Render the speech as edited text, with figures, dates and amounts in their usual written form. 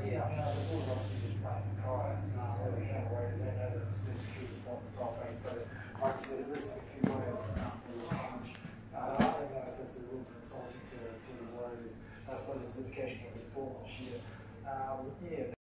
Yeah, I mean, the board obviously just playing for pride. Every kind of ways they know that this kid is not the top eight. So, like I said, there's a few ways for this punch. I don't know if it's a little bit insulting to the Warriors. I suppose it's indication of their performance this year. Yeah.